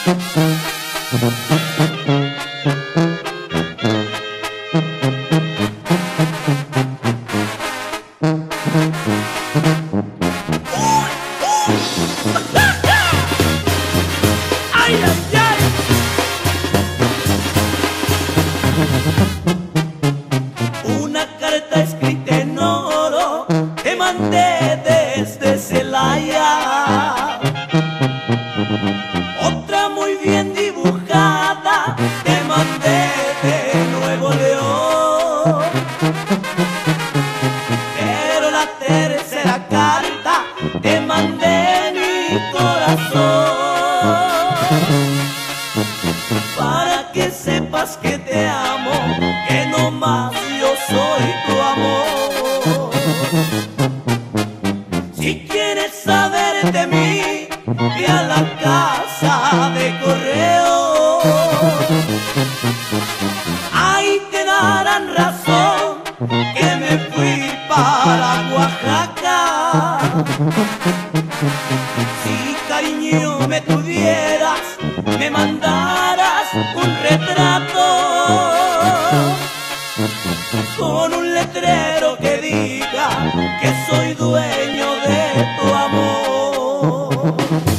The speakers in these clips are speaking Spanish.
¡Ay, ay, ay! Una carta escrita en oro te mandé desde Celaya. Otra muy bien dibujada te mandé de Nuevo León. Pero la tercera carta te mandé mi corazón, para que sepas que te amo, que no más yo soy tu amor. Si quieres saber de mí, ve a la casa de correo. Ahí te darán razón que me fui para Oaxaca. Si cariño me tuvieras, me mandaras un retrato con un letrero que diga que soy dueño de tu amor.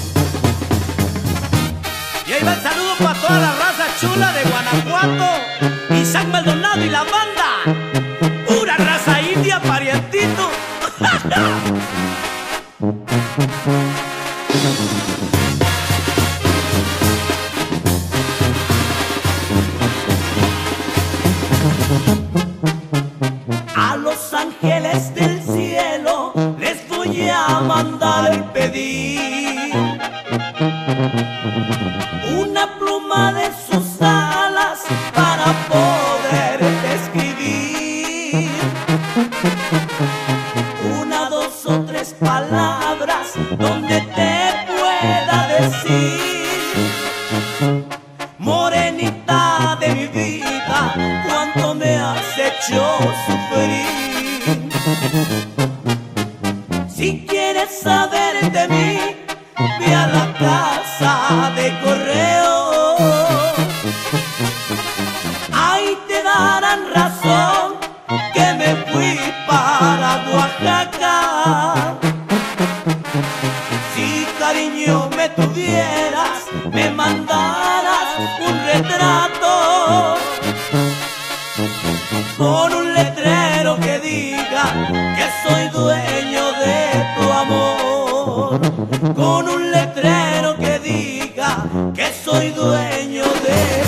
Y ahí va el saludo para toda la raza chula de Guanajuato, Isaac Maldonado y la banda, pura raza india, parientito. A los ángeles del cielo les voy a mandar pedir una pluma de sus alas para poderte escribir una, dos o tres palabras donde te pueda decir: morenita de mi vida, cuánto me has hecho sufrir. Si quieres saber de mí, ve a la casa de correo. Ahí te darán razón que me fui para Oaxaca. Si cariño me tuvieras, me mandaras un retrato con un letrero que diga que soy dueño de tu amor, con un letrero que diga que soy dueño de